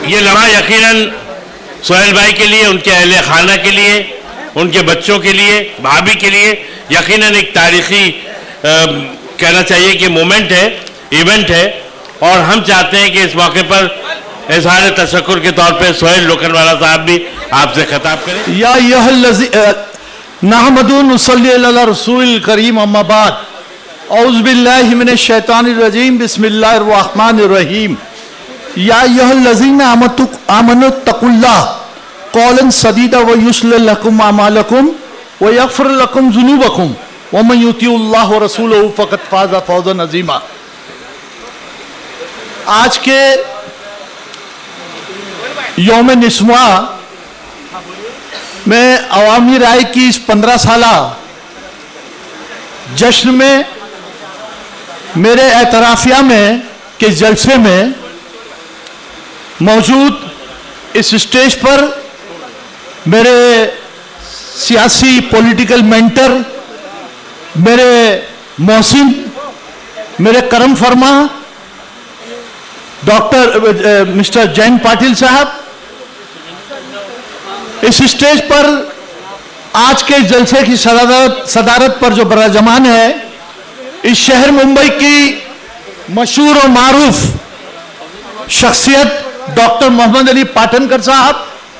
یہ لمحہ یقیناً سہیل بھائی کے لیے، ان کے اہل خانہ کے لیے، ان کے بچوں کے لیے، بھابھی کے لیے یقیناً ایک تاریخی کہنا چاہیے کہ مومنٹ ہے، ایونٹ ہے، اور ہم چاہتے ہیں کہ اس موقع پر اظہار تشکر کے طور پہ سہیل لوکھنڈوالا صاحب بھی آپ سے خطاب کریں۔ یا ایھا الذین نحمدوا ونصلی علی رسول الکریم، اما بعد، اعوذ باللہ من الشیطان الرجیم، بسم اللہ الرحمن الرحیم۔ یا ایھا الذین آمنوا اتقوا اللہ قولا سدیدا ویصلح لکم اعمالکم ویغفر لکم ذنوبکم ومن یطع اللہ ورسولہ فقد فاز فوزا عظیما۔ آج کے یوم نسواں میں عوامی رائے کی اس 15 سالہ جشن میں میرے اعترافیہ میں کے جلسے میں موجود اس اسٹیج پر میرے سیاسی پولیٹیکل مینٹر، میرے محسن، میرے کرم فرما مسٹر جین پاٹل صاحب، اس اسٹیج پر آج کے جلسے کی صدارت پر جو براجمان ہے، اس شہر ممبئی کی مشہور و معروف شخصیت ڈاکٹر محمد علی پاٹنکر صاحب،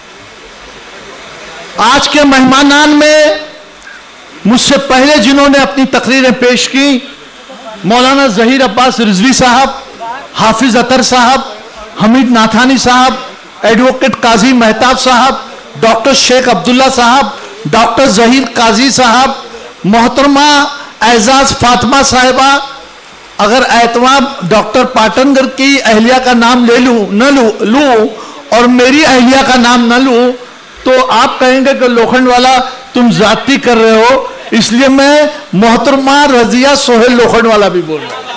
آج کے مہمانان میں مجھ سے پہلے جنہوں نے اپنی تقریریں پیش کی، مولانا ظہیر عباس رضوی صاحب، حافظ اطہر صاحب، حمید ناتھانی صاحب، ایڈوکیٹ قاضی مہتاب صاحب، ڈاکٹر شیخ عبداللہ صاحب، ڈاکٹر ظہیر قاضی صاحب، محترمہ اعزاز فاطمہ صاحبہ۔ اگر اعتماد ڈاکٹر پاٹنکر کی اہلیہ کا نام نہ لوں اور میری اہلیہ کا نام نہ لوں تو آپ کہیں گے کہ لوکھنڈوالا تم زیادتی کر رہے ہو، اس لیے میں محترمہ رضیہ سہیل لوکھنڈوالا بھی بول رہا ہوں۔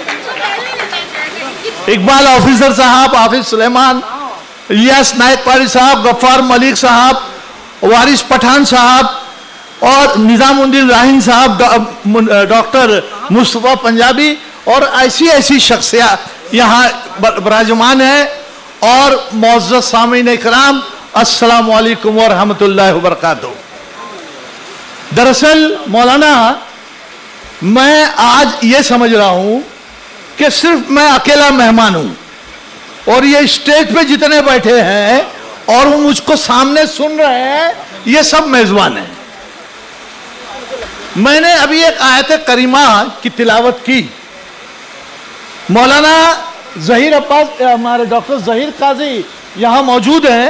اقبال آفیسر صاحب، حافظ سلیمان، الیاس نائک پاری صاحب، غفار ملک صاحب، وارث پٹھان صاحب اور نظام الدین راہین صاحب، ڈاکٹر مصطفیٰ پنجابی اور ایسی شخصیات یہاں براجمان ہیں۔ اور معزز سامعین اکرام، السلام علیکم ورحمۃ اللہ وبرکاتہ۔ دراصل مولانا، میں آج یہ سمجھ رہا ہوں کہ صرف میں اکیلا مہمان ہوں اور یہ اسٹیج پہ جتنے بیٹھے ہیں اور وہ مجھ کو سامنے سن رہے ہیں، یہ سب میزبان ہیں۔ میں نے ابھی ایک آیت کریمہ کی تلاوت کی، مولانا ظہیر عباس، ہمارے ڈاکٹر ظہیر قاضی یہاں موجود ہیں۔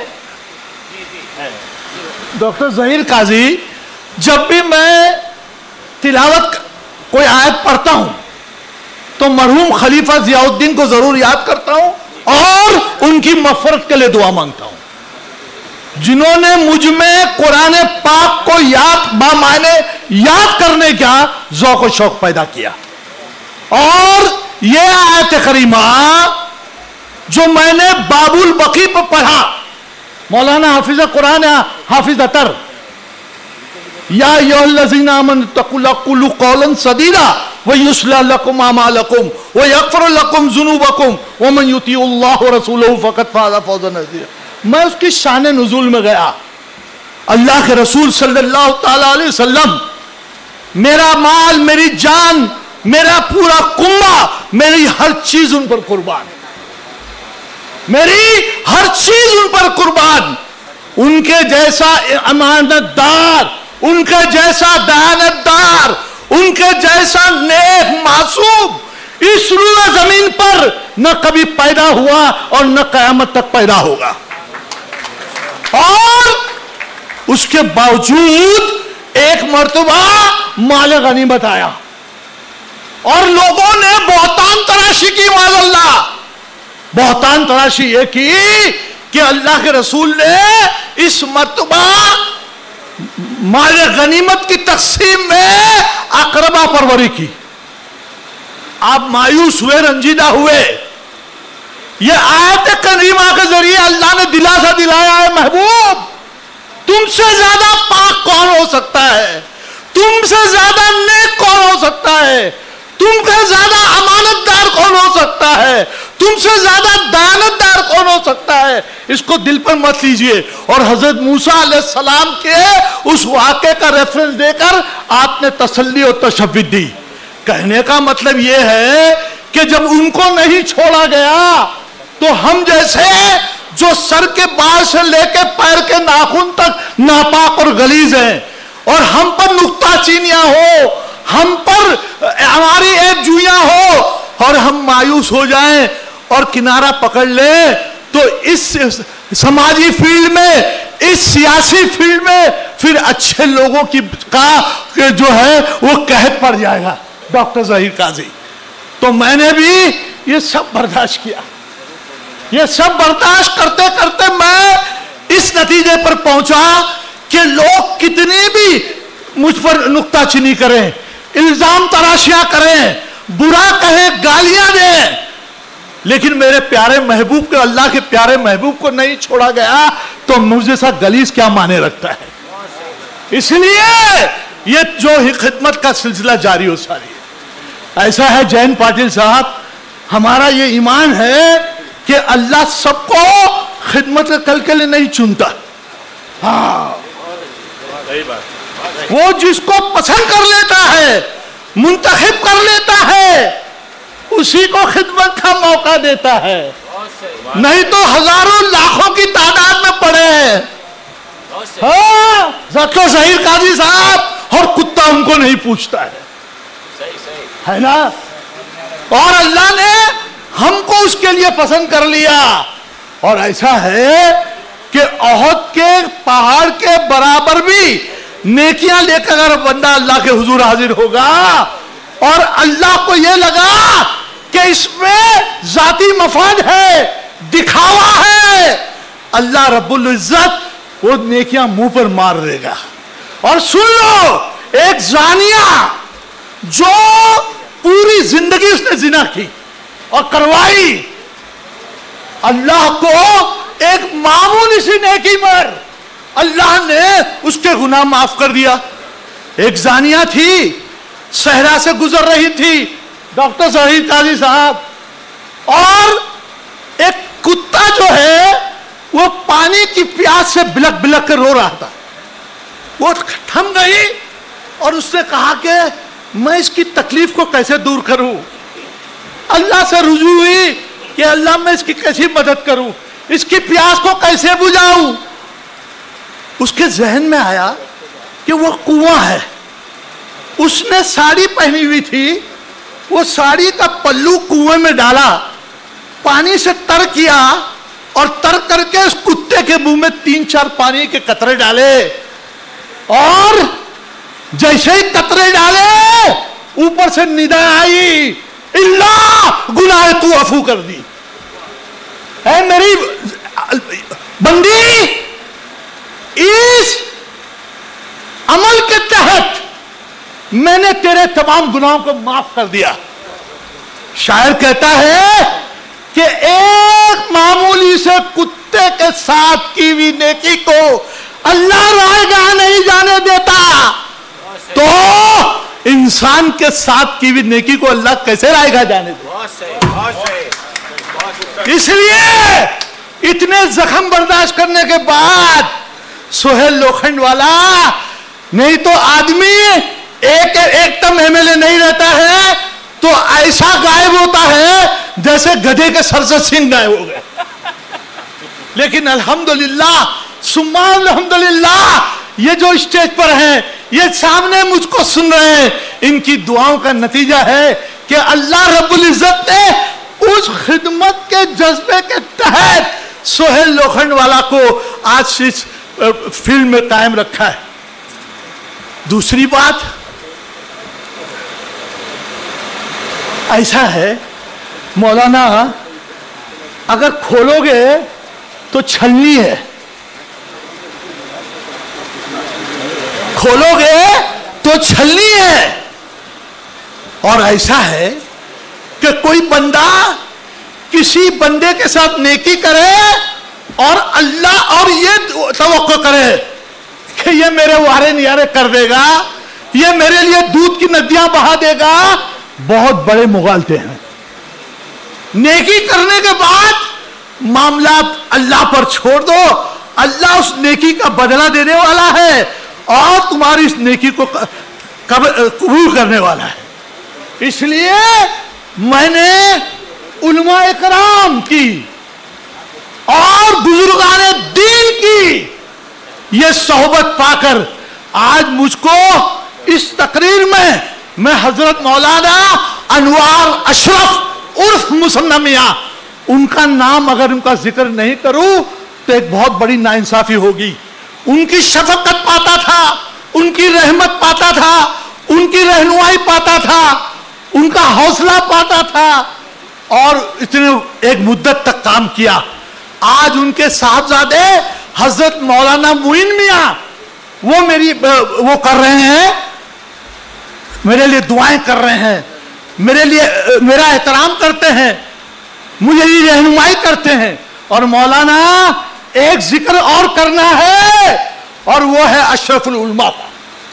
ڈاکٹر ظہیر قاضی، جب بھی میں تلاوت کوئی آیت پڑھتا ہوں تو مرحوم خلیفہ ضیاء الدین کو ضرور یاد کرتا ہوں اور ان کی مغفرت کے لیے دعا مانگتا ہوں، جنہوں نے مجھ میں قرآن پاک کو بامعنی یاد کرنے کا ذوق و شوق پیدا کیا۔ اور یہ آیت کریمہ جو میں نے باب البقی پر پڑھا، مولانا حافظ قرآن حافظ اطہر، یا ایھا الذین آمنوا اتقوا اللہ قولوا قولا سدیدا ویصلح لکم اعمالکم ویغفر لکم ذنوبکم ومن یطع اللہ ورسولہ فقد فاز فوزا عظیما۔ میں اس کی شان نزول میں گیا، اللہ کے رسول صلی اللہ تعالیٰ علیہ وسلم، میرا مال، میری جان، میرا پورا کنبہ، میری ہر چیز ان پر قربان، میری ہر چیز ان پر قربان۔ ان کے جیسا امانت دار، ان کے جیسا دیانتدار، ان کے جیسا نیک معصوم اس روئے زمین پر نہ کبھی پیدا ہوا اور نہ قیامت تک پیدا ہوگا۔ اور اس کے باوجود ایک مرتبہ مال غنیمت آیا اور لوگوں نے بہتان تراشی کی، معاذ اللہ، بہتان تراشی یہ کی کہ اللہ کے رسول نے اس مرتبہ مال غنیمت کی تقسیم میں اقربا پروری کی۔ آپ مایوس ہوئے، رنجیدہ ہوئے۔ یہ آیت کریمہ کے ذریعے اللہ نے دلاسا دلایا ہے، محبوب تم سے زیادہ پاک کون ہو سکتا ہے، تم سے زیادہ نیک کون ہو سکتا ہے، تم سے زیادہ امانت دار کون ہو سکتا ہے، تم سے زیادہ دیانتدار کون ہو سکتا ہے؟ اس کو دل پر مت لیجئے. اور حضرت موسیٰ علیہ السلام کے اس واقعے کا ریفرنس دے کر آپ نے تسلی اور تشفیع دی. کہنے کا مطلب یہ ہے کہ جب ان کو نہیں چھوڑا گیا تو ہم جیسے جو سر کے بال سے لے کے پیر کے ناخن تک ناپاک اور غلیظ ہیں، اور ہم پر نکتہ چینیاں ہو، ہم پر ہماری ایک جویاں ہو، اور ہم مایوس ہو جائیں اور کنارہ پکڑ لیں، تو اس سماجی فیلڈ میں، اس سیاسی فیلڈ میں پھر اچھے لوگوں کی کا جو ہے وہ قحط پڑ جائے گا. ڈاکٹر ظہیر قاضی. تو میں نے بھی یہ سب برداشت کیا. یہ سب برداشت کرتے کرتے میں اس نتیجے پر پہنچا کہ لوگ کتنی بھی مجھ پر نکتہ چینی کریں، الزام تراشیاں کریں، برا کہیں، گالیاں دیں، لیکن میرے پیارے محبوب کو، اللہ کے پیارے محبوب کو نہیں چھوڑا گیا تو مجھے سا غلیظ کیا معنی رکھتا ہے. اس لیے یہ جو ہی خدمت کا سلسلہ جاری ہو ساری ہے. ایسا ہے جین پاٹل صاحب، ہمارا یہ ایمان ہے کہ اللہ سب کو خدمت کل کے لیے نہیں چنتا. ہاں، وہ جس کو پسند کر لیتا ہے، منتخب کر لیتا ہے، اسی کو خدمت کا موقع دیتا ہے. نہیں تو ہزاروں لاکھوں کی تعداد میں پڑے ہیں. ہاں، ڈاکٹر ظہیر قاضی صاحب، اور کتا ان کو نہیں پوچھتا ہے نا. اور اللہ نے ہم کو اس کے لیے پسند کر لیا. اور ایسا ہے کہ احد کے پہاڑ کے برابر بھی نیکیاں لے کر اگر بندہ اللہ کے حضور حاضر ہوگا اور اللہ کو یہ لگا کہ اس میں ذاتی مفاد ہے، دکھاوا ہے، اللہ رب العزت وہ نیکیاں منہ پر مار دے گا. اور سن لو، ایک زانیہ جو پوری زندگی اس نے زنا کی اور کروائی، اللہ کو ایک معمولی سی نیکی پر اللہ نے اس کے گناہ معاف کر دیا. ایک زانیہ تھی، صحرا سے گزر رہی تھی ڈاکٹر ظہیر قاضی صاحب، اور ایک کتا جو ہے وہ پانی کی پیاس سے بلک بلک کر رو رہا تھا. وہ تھم گئی اور اس نے کہا کہ میں اس کی تکلیف کو کیسے دور کروں. اللہ سے رجوع ہوئی کہ اللہ میں اس کی کیسی مدد کروں، اس کی پیاس کو کیسے بجھاؤں. اس کے ذہن میں آیا کہ وہ کنواں ہے. اس نے ساڑی پہنی ہوئی تھی، وہ ساڑی کا پلو کنویں میں ڈالا، پانی سے تر کیا، اور تر کر کے اس کتے کے منہ میں 3-4 پانی کے قطرے ڈالے. اور جیسے ہی قطرے ڈالے، اوپر سے ندا آئی، اللہ گناہ تو عفو کر دی. اے میری بندی، اس عمل کے تحت میں نے تیرے تمام گناہوں کو معاف کر دیا. شاعر کہتا ہے کہ ایک معمولی سے کتے کے ساتھ کی ہوئی نیکی کو اللہ رائے گاہ نہیں جانے دیتا، تو انسان کے ساتھ کی ہوئی نیکی کو اللہ کیسے رائے گاہ جانے دیتا. اس لیے اتنے زخم برداشت کرنے کے بعد سہیل لوکھنڈ والا، نہیں تو آدمی ایک دم ایم ایل اے نہیں رہتا ہے تو ایسا غائب ہوتا ہے جیسے گدھے کے سر سے سنگ غائب ہو گئے. لیکن الحمدللہ ثم الحمدللہ، یہ جو اسٹیج پر ہیں، یہ سامنے مجھ کو سن رہے ہیں، ان کی دعاؤں کا نتیجہ ہے کہ اللہ رب العزت نے اس خدمت کے جذبے کے تحت سہیل لوکھنڈ والا کو آج اس فیلڈ میں قائم رکھا ہے. دوسری بات ایسا ہے، مولانا اگر کھولو گے تو چھلنی ہے، کھولو گے تو چھلنی ہے. اور ایسا ہے کہ کوئی بندہ کسی بندے کے ساتھ نیکی کرے اور اللہ اور یہ توقع کرے کہ یہ میرے وارے نیارے کر دے گا، یہ میرے لیے دودھ کی ندیاں بہا دے گا، بہت بڑے مغالطے ہیں. نیکی کرنے کے بعد معاملات اللہ پر چھوڑ دو. اللہ اس نیکی کا بدلہ دینے والا ہے اور تمہاری اس نیکی کو قبول کرنے والا ہے. اس لیے میں نے علماء کرام کی اور بزرگان دین کی یہ صحبت پا کر آج مجھ کو اس تقریر میں حضرت مولانا انوار اشرف عرف مصنع میاں ان کا نام اگر ان کا ذکر نہیں کروں تو ایک بہت بڑی ناانصافی ہوگی. ان کی شفقت پاتا تھا, ان کی رحمت پاتا تھا, ان کی رہنمائی پاتا تھا, ان کا حوصلہ پاتا تھا اور اتنے ایک مدت تک کام کیا. آج ان کے صاحبزادے حضرت مولانا معین میاں وہ کر رہے ہیں, میرے لیے دعائیں کر رہے ہیں, میرے لیے میرا احترام کرتے ہیں, مجھے رہنمائی کرتے ہیں. اور مولانا ایک ذکر اور کرنا ہے اور وہ ہے اشرف العلماء کا.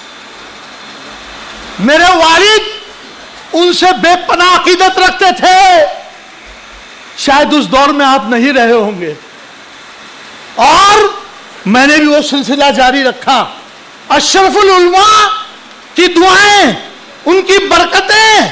میرے والد ان سے بے پناہ عقیدت رکھتے تھے, شاید اس دور میں آپ نہیں رہے ہوں گے, اور میں نے بھی وہ سلسلہ جاری رکھا. اشرف العلماء کی دعائیں, ان کی برکتیں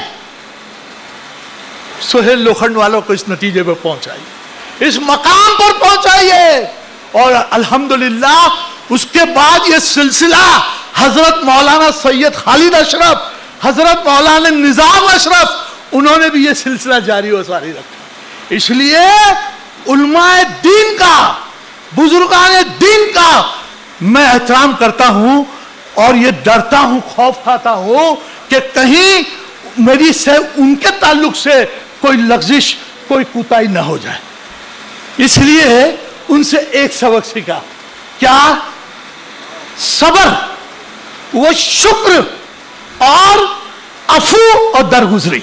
سہیل لوکھنڈ والوں کو اس نتیجے پہ پہنچائیے, اس مقام پر پہنچائیے. اور الحمدللہ اس کے بعد یہ سلسلہ حضرت مولانا سید خالد اشرف, حضرت مولانا نظام اشرف, انہوں نے بھی یہ سلسلہ جاری و ساری رکھا. اس لیے علماء دین کا, بزرگان دین کا میں احترام کرتا ہوں اور یہ ڈرتا ہوں, خوف کھاتا ہوں کہ کہیں میری سے ان کے تعلق سے کوئی لغزش, کوئی کوتاہی نہ ہو جائے. اس لیے ان سے ایک سبق سیکھا, کیا؟ صبر و شکر اور عفو اور درگزری.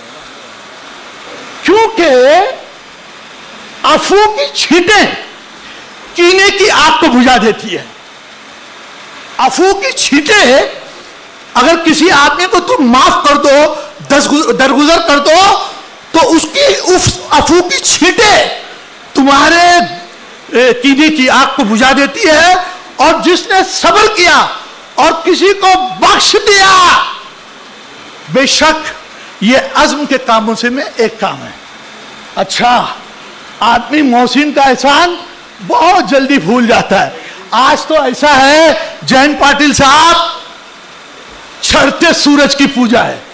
کیونکہ عفو کی چھینٹیں کینے کی آگ کو بجھا دیتی ہے. عفو کی چھینٹیں اگر کسی آدمی کو تم معاف کر دو, درگزر کر دو, تو اس کی عفو کی چھینٹیں تمہارے کینے کی آگ کو بجھا دیتی ہے. اور جس نے صبر کیا اور کسی کو بخش دیا, بے شک یہ عزم کے کاموں سے میں ایک کام ہے. اچھا, آدمی محسن کا احسان بہت جلدی بھول جاتا ہے. آج تو ایسا ہے جین پاٹل صاحب, چڑھتے سورج کی پوجا ہے,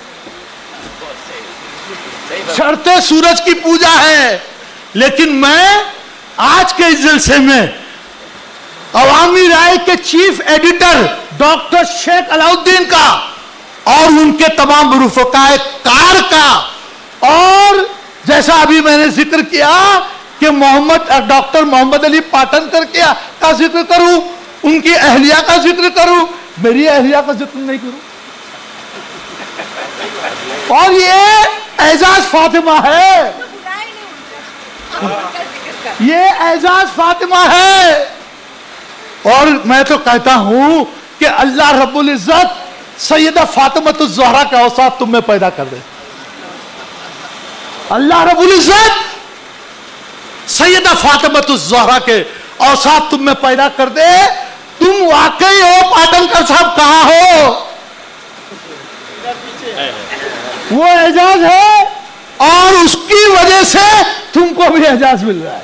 چڑھتے سورج کی پوجا ہے. لیکن میں آج کے اس جلسے میں عوامی رائے کے چیف ایڈیٹر ڈاکٹر شیخ علاؤدین کا اور ان کے تمام رفقائے کار کا, اور جیسا ابھی میں نے ذکر کیا کہ ڈاکٹر محمد علی پاٹنکر کا ذکر کروں, ان کی اہلیہ کا ذکر کروں, میری اہلیہ کا ذکر نہیں کروں. اور یہ اعزاز فاطمہ ہے, یہ اعزاز فاطمہ ہے. اور میں تو کہتا ہوں کہ اللہ رب العزت سیدہ فاطمہ الزہرا کا اوصاف تم میں پیدا کر دے. اللہ رب العزت سیدہ فاطمہ الزہرا کے اوصاف تم میں پیدا کر دے. تم واقعی ہو پاٹنکر صاحب, کہاں ہو؟ وہ اعزاز ہے اور اس کی وجہ سے تم کو بھی اعزاز مل رہا ہے.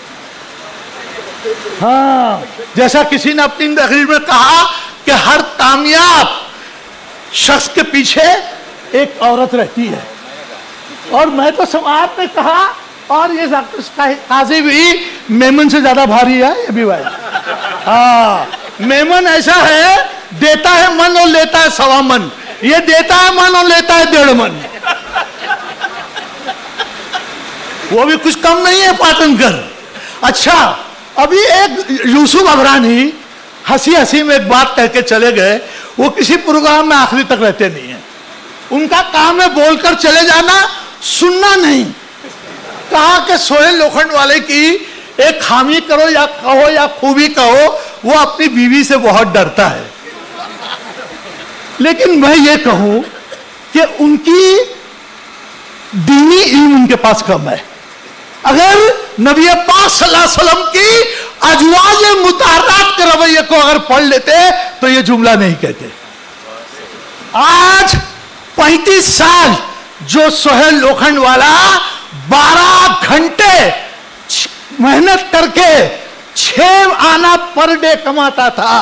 ہاں, جیسا کسی نے اپنی تقریر میں کہا کہ ہر کامیاب شخص کے پیچھے ایک عورت رہتی ہے, اور میں تو سماعت نے کہا, اور یہ قاضی بھی میمن سے زیادہ بھاری ہے یہ بھی بھائی. ہاں, میمن ایسا ہے, دیتا ہے من اور لیتا ہے 1.25 من, یہ دیتا ہے من اور لیتا ہے 1.5 من. وہ بھی کچھ کم نہیں ہے پاٹنکر. اچھا, ابھی ایک یوسف عبرانی ہنسی ہنسی میں ایک بات کہہ کے چلے گئے. وہ کسی پروگرام میں آخری تک رہتے نہیں ہیں, ان کا کام ہے بول کر چلے جانا, سننا نہیں. کہا کہ سہیل لوکھنڈ والے کی ایک خامی کرو یا کہو یا خوبی کہو, وہ اپنی بیوی سے بہت ڈرتا ہے. لیکن میں یہ کہوں کہ ان کی دینی علم ان کے پاس کم ہے. اگر نبی پاک صلی اللہ علیہ وسلم کی ازواج مطہرات کے رویے کو اگر پڑھ لیتے تو یہ جملہ نہیں کہتے. آج 35 سال جو سہیل لوکھنڈ والا 12 گھنٹے محنت کر کے 6 آنا پر ڈے کماتا تھا.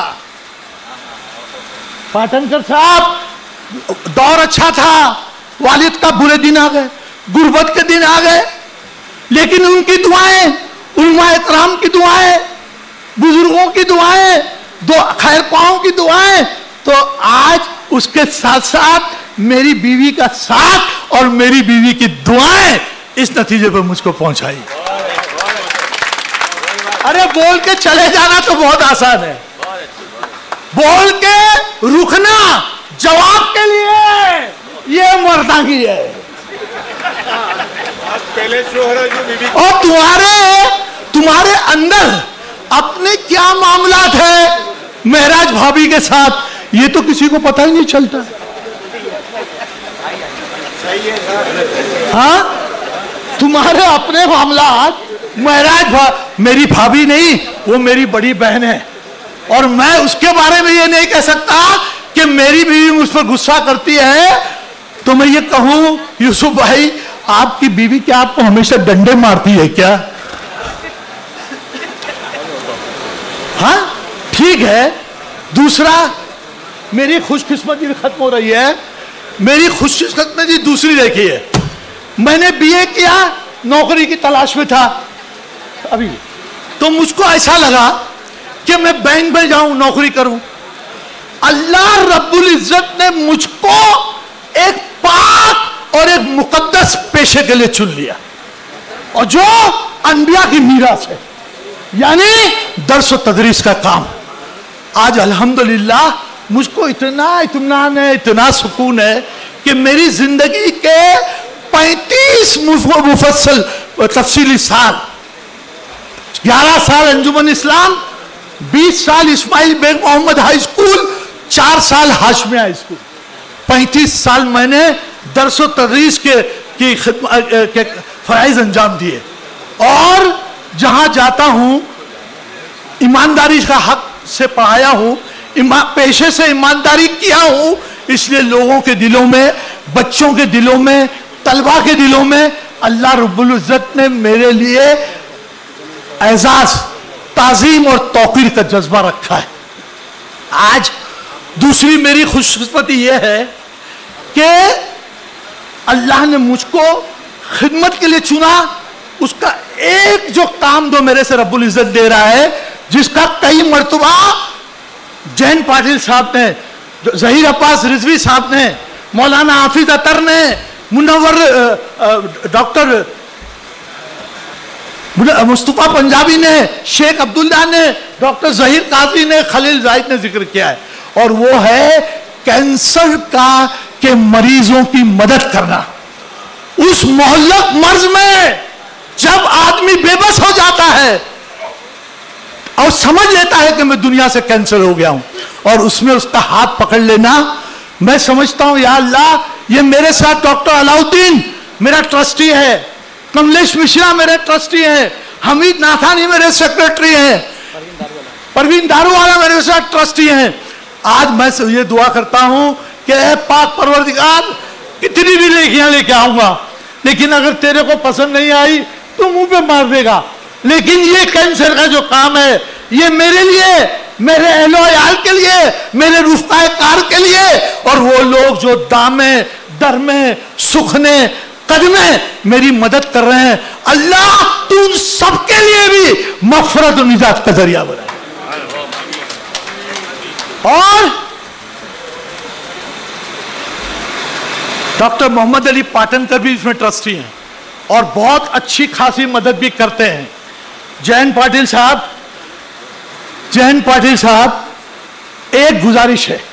پاٹنکر صاحب دور اچھا تھا, والد کا برے دن آ گئے, غربت کے دن آ گئے, لیکن ان کی دعائیں, علماء اکرام کی دعائیں, بزرگوں کی دعائیں, خیر خواہوں کی دعائیں, تو آج اس کے ساتھ ساتھ میری بیوی کا ساتھ اور میری بیوی کی دعائیں اس نتیجے پر مجھ کو پہنچائی. ارے بول کے چلے جانا تو بہت آسان ہے, بول کے رکنا جواب کے لیے یہ مردانگی ہے. اور تمہارے اندر اپنے کیا معاملات ہیں مہراج بھابھی کے ساتھ, یہ تو کسی کو پتہ ہی نہیں چلتا. ہاں, تمہارے اپنے معاملات, مہراج میری بھابھی نہیں, وہ میری بڑی بہن ہے, اور میں اس کے بارے میں یہ نہیں کہہ سکتا کہ میری بیوی مجھ پر غصہ کرتی ہے تو میں یہ کہوں یوسف بھائی آپ کی بیوی کیا آپ کو ہمیشہ ڈنڈے مارتی ہے کیا؟ ہاں ٹھیک ہے. دوسرا, میری خوش قسمتی ختم ہو رہی ہے. میری خوش قسمتی دوسری دیکھی ہے, میں نے بی اے کیا, نوکری کی تلاش میں تھا ابھی, تو مجھ کو ایسا لگا کہ میں بینک میں جاؤں نوکری کروں. اللہ رب العزت نے مجھ کو ایک پاک اور ایک مقدس پیشے کے لیے چن لیا, اور جو انبیاء کی میراث ہے, یعنی درس و تدریس کا کام. آج الحمدللہ مجھ کو اتنا اطمینان ہے, اتنا سکون ہے کہ میری زندگی کے 35 مفصل تفصیلی سال, 11 سال انجمن اسلام, 20 سال اسماعیل بیگ محمد ہائی اسکول, 4 سال ہاشمیہ ہائی اسکول, 35 سال میں نے درس و تدریس کے فرائض انجام دیے, اور جہاں جاتا ہوں ایمانداری کا حق سے پڑھایا ہوں, پیشے سے ایمانداری کیا ہوں, اس لیے لوگوں کے دلوں میں, بچوں کے دلوں میں, طلبہ کے دلوں میں اللہ رب العزت نے میرے لیے اعزاز, تعظیم اور توقیر کا جذبہ رکھا ہے. آج دوسری میری خوش قسمتی یہ ہے کہ اللہ نے مجھ کو خدمت کے لیے چنا. اس کا ایک جو کام دو میرے سے رب العزت دے رہا ہے, جس کا کئی مرتبہ جین پاٹل صاحب نے, ظہیر عباس رضوی صاحب نے, مولانا حافظ اطہر نے, منور ڈاکٹر مصطفیٰ پنجابی نے, شیخ عبداللہ نے, ڈاکٹر ظہیر قاضی نے, خلیل زاہد نے ذکر کیا ہے, اور وہ ہے کینسر کے مریضوں کی مدد کرنا. اس مہلک مرض میں جب آدمی بے بس ہو جاتا ہے اور سمجھ لیتا ہے کہ میں دنیا سے کینسر ہو گیا ہوں, اور اس میں اس کا ہاتھ پکڑ لینا, میں سمجھتا ہوں یا اللہ یہ میرے ساتھ ڈاکٹر علاؤدین میرا ٹرسٹی ہے, کملیش مشرا میرے ٹرسٹی ہیں, حمید ناتھانی میرے سیکرٹری ہیں, پروین دارو والا میرے ساتھ ٹرسٹی ہیں. آج میں یہ دعا کرتا ہوں کہ اے پاک پروردگار, کتنی بھی نیکیاں لے کے آؤں گا, لیکن اگر تیرے کو پسند نہیں آئی تو منہ پہ مار دے گا, لیکن یہ کینسر کا جو کام ہے یہ میرے لیے, میرے اہل و عیال کے لیے, میرے رفقائے کار کے لیے, اور وہ لوگ جو دامیں درمیں سکھنے قدمیں میری مدد کر رہے ہیں, اللہ تو ان سب کے لیے بھی مغفرت و نجات کا ذریعہ بنائے. اور ڈاکٹر محمد علی پاٹنکر بھی اس میں ٹرسٹی ہیں اور بہت اچھی خاصی مدد بھی کرتے ہیں. جین پاٹل صاحب ایک گزارش ہے,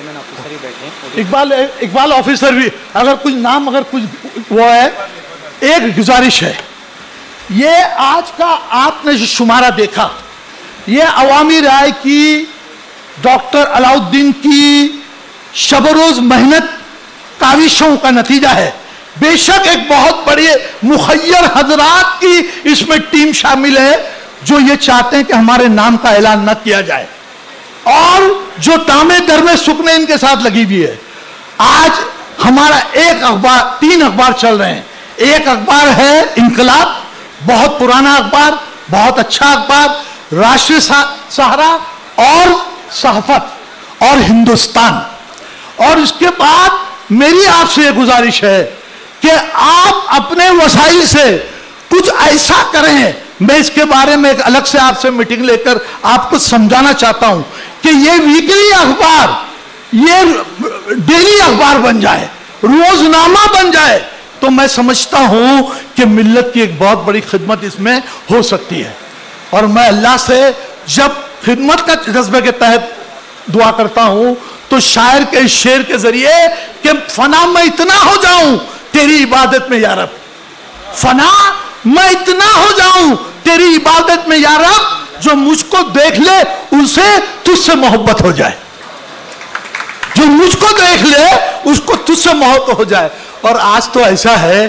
اقبال آفیسر بھی اگر کچھ نام اگر کچھ وہ ہے, ایک گزارش ہے. یہ آج کا آپ نے جو شمارہ دیکھا, یہ عوامی رائے کی, ڈاکٹر علاؤدین کی شب و روز محنت کاوشوں کا نتیجہ ہے بے شک ایک بہت بڑی مخیر حضرات کی اس میں ٹیم شامل ہے جو یہ چاہتے ہیں کہ ہمارے نام کا اعلان نہ کیا جائے، اور جو تامے در میں سکنے ان کے ساتھ لگی بھی ہے۔ آج ہمارا ایک اخبار، 3 اخبار چل رہے ہیں۔ ایک اخبار ہے انقلاب، بہت پرانا اخبار، بہت اچھا اخبار، راشٹری سہارا اور صحافت اور ہندوستان۔ اور اس کے بعد میری آپ سے یہ گزارش ہے کہ آپ اپنے وسائل سے کچھ ایسا کریں، میں اس کے بارے میں ایک الگ سے آپ سے میٹنگ لے کر آپ کو سمجھانا چاہتا ہوں کہ یہ ویکلی اخبار، یہ ڈیلی اخبار بن جائے، روزنامہ بن جائے، تو میں سمجھتا ہوں کہ ملت کی ایک بہت بڑی خدمت اس میں ہو سکتی ہے۔ اور میں اللہ سے جب خدمت کا جذبے کے تحت دعا کرتا ہوں تو شاعر کے اس شعر کے ذریعے کہ فنا میں اتنا ہو جاؤں تیری عبادت میں یا رب، فنا میں اتنا ہو جاؤں تیری عبادت میں یا رب، جو مجھ کو دیکھ لے اسے تجھ سے محبت ہو جائے، جو مجھ کو دیکھ لے اس کو تجھ سے محبت ہو جائے۔ اور آج تو ایسا ہے،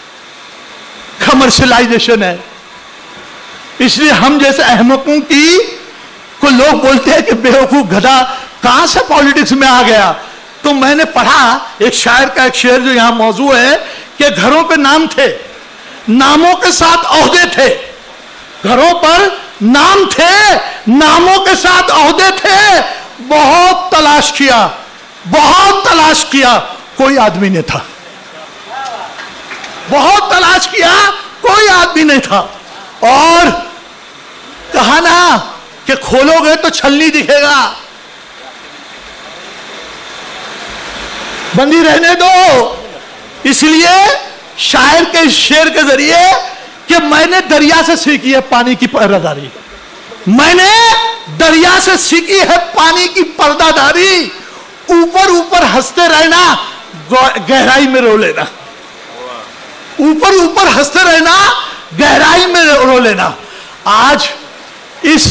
کمرشلائزیشن ہے، اس لیے ہم جیسے احمقوں کی کو لوگ بولتے ہیں کہ بیوقوف گدھا کہاں سے پالیٹکس میں آ گیا۔ تو میں نے پڑھا ایک شاعر کا ایک شعر جو یہاں موضوع ہے کہ گھروں پہ نام تھے، ناموں کے ساتھ عہدے تھے، گھروں پر نام تھے، ناموں کے ساتھ عہدے تھے، بہت تلاش کیا، بہت تلاش کیا، کوئی آدمی نہیں تھا، بہت تلاش کیا، کوئی آدمی نہیں تھا۔ اور کہا نا کہ کھولو گے تو چھلنی دکھے گا، بندی رہنے دو۔ اس لیے شاعر کے شعر کے ذریعے کہ میں نے دریا سے سیکھی ہے پانی کی پردہ داری، میں نے دریا سے سیکھی ہے پانی کی پردہ داری، اوپر اوپر ہنستے رہنا، گہرائی میں رو لینا، اوپر اوپر ہنستے رہنا، گہرائی میں رو لینا۔ آج اس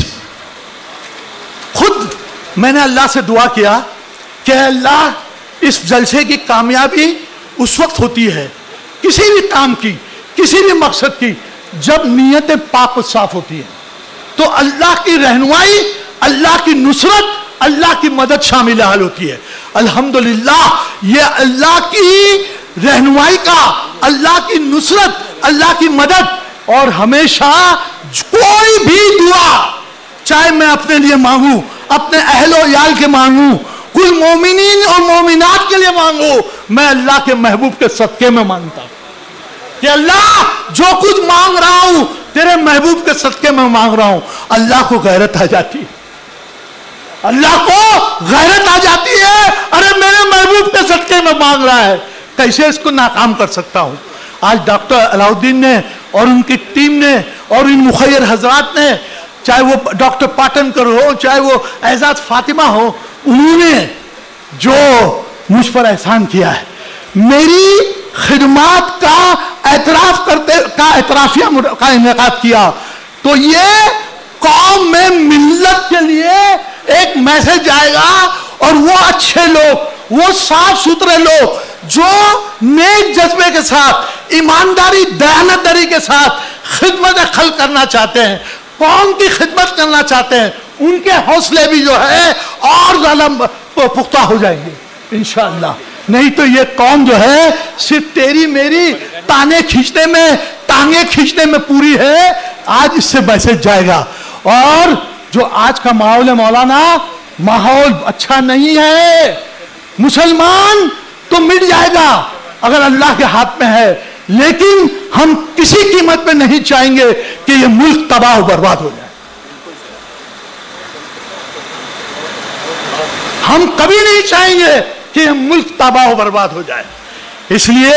خود میں نے اللہ سے دعا کیا کہ اللہ اس جلسے کی کامیابی اس وقت ہوتی ہے کسی بھی کام کی، کسی بھی مقصد کی، جب نیت پاک و صاف ہوتی ہے، تو اللہ کی رہنمائی، اللہ کی نصرت، اللہ کی مدد شامل حال ہوتی ہے۔ الحمدللہ یہ اللہ کی رہنمائی کا، اللہ کی نصرت، اللہ کی مدد، اور ہمیشہ کوئی بھی دعا چاہے میں اپنے لیے مانگوں، اپنے اہل و عیال کے مانگوں، کل مومنین اور مومنات کے لیے مانگوں، میں اللہ کے محبوب کے صدقے میں مانگتا ہوں کہ اللہ جو کچھ مانگ رہا ہوں تیرے محبوب کے صدقے میں مانگ رہا ہوں۔ اللہ کو غیرت آ جاتی ہے، اللہ کو غیرت آ جاتی ہے، ارے میرے محبوب کے صدقے میں مانگ رہا ہے، کیسے اس کو ناکام کر سکتا ہوں۔ آج ڈاکٹر علاؤالدین نے اور ان کی ٹیم نے اور ان مخیر حضرات نے، چاہے وہ ڈاکٹر پاٹنکر ہو، چاہے وہ اعزاز فاطمہ ہو، انہوں نے جو مجھ پر احسان کیا ہے، میری خدمات کا اعتراف کرتے کا اعترافیہ کا انعقاد کیا، تو یہ قوم میں ملت کے لیے ایک میسج آئے گا، اور وہ اچھے لوگ، وہ صاف ستھرے لوگ جو نیک جذبے کے ساتھ، ایمانداری، دیانتداری کے ساتھ خدمت خلق کرنا چاہتے ہیں، قوم کی خدمت کرنا چاہتے ہیں، ان کے حوصلے بھی جو ہے اور زیادہ پختہ ہو جائیں گے انشاءاللہ۔ نہیں تو یہ قوم جو ہے صرف تیری میری تانے کھینچنے میں، ٹانگیں کھینچنے میں پوری ہے، آج اس سے میسج جائے گا۔ اور جو آج کا ماحول ہے مولانا، ماحول اچھا نہیں ہے، مسلمان تو مٹ جائے گا اگر اللہ کے ہاتھ میں ہے، لیکن ہم کسی قیمت پہ نہیں چاہیں گے کہ یہ ملک تباہ و برباد ہو جائے، ہم کبھی نہیں چاہیں گے کہ یہ ملک تباہ و برباد ہو جائے۔ اس لیے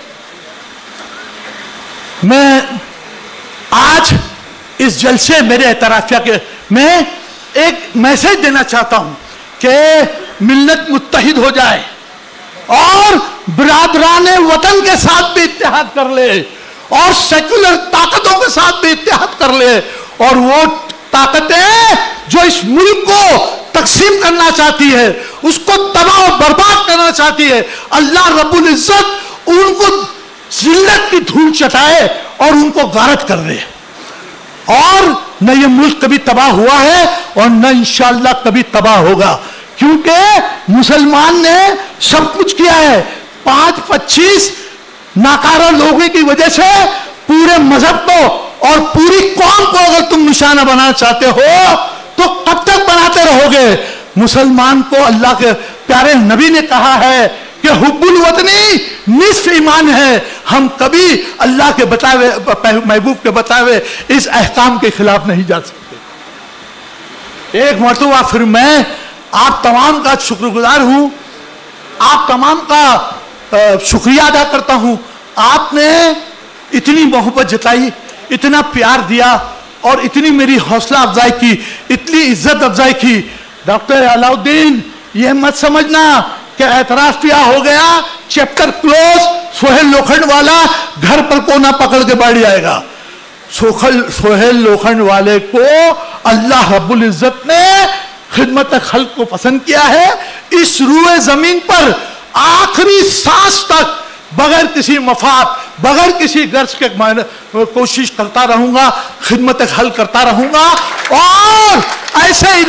میں آج اس جلسے میرے اعترافیہ کے میں ایک میسج دینا چاہتا ہوں کہ ملت متحد ہو جائے اور برادران وطن کے ساتھ بھی اتحاد کر لے، اور سیکولر طاقتوں کے ساتھ بھی اتحاد کر لے، اور وہ طاقتیں جو اس ملک کو تقسیم کرنا چاہتی ہے، اس کو تباہ و برباد کرنا چاہتی ہے، اللہ رب العزت ان کو जिल्लत की धूल चटाए और उनको गारत कर दे। और न ये मुल्क कभी तबाह हुआ है और न इंशाअल्लाह कभी तबाह होगा, क्योंकि मुसलमान ने सब कुछ किया है। 5-25 नाकारा लोगों की वजह से पूरे मजहब को और पूरी कौम को अगर तुम निशाना बनाना चाहते हो तो कब तक बनाते रहोगे? मुसलमान को अल्लाह के प्यारे नबी ने कहा है कि हुब्बुल वतनी निस्फ ईमान है। हम कभी अल्लाह के बताए महबूब के बताए इस अहकाम के खिलाफ नहीं जा सकते। एक मरतबा फिर मैं आप तमाम का शुक्रगुजार हूं, आप तमाम का शुक्रिया अदा करता हूं। आपने इतनी मोहब्बत जताई, इतना प्यार दिया और इतनी मेरी हौसला अफजाई की, इतनी इज्जत अफजाई की। डॉक्टर अलाउद्दीन, यह मत समझना कि एतराज पिया हो गया, चैप्टर क्लोज, सोहेल लोखंड वाला घर पर कोना पकड़ के बैठ जाएगा। सोहेल लोखंड वाले को अल्लाह रब्बुल इज्जत ने खिदमत खल्क को पसंद किया है। इस रूए जमीन पर आखिरी सांस तक बगैर किसी मफाद, बगैर किसी गर्ज के कोशिश करता रहूंगा, खिदमत खल्क करता रहूंगा। और ऐसे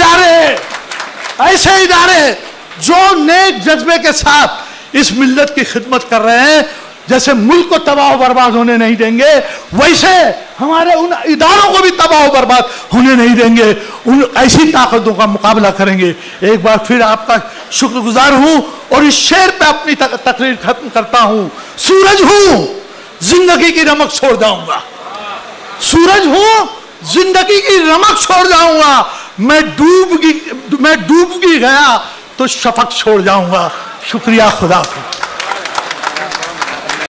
इदारे जो नेक जज्बे के साथ इस मिल्लत की खिदमत कर रहे हैं, जैसे मुल्क को तबाह बर्बाद होने नहीं देंगे, वैसे हमारे उन इदारों को भी तबाह बर्बाद होने नहीं देंगे। उन ऐसी ताकतों का मुकाबला करेंगे। एक बार फिर आपका शुक्रगुजार हूं और इस शेर पे अपनी तकरीर खत्म करता हूं। सूरज हूं, जिंदगी की रमक छोड़ जाऊंगा। सूरज हूं, जिंदगी की रमक छोड़ जाऊंगा। मैं डूब गया तो शफक छोड़ जाऊंगा। शुक्रिया, खुदा हाफिज़।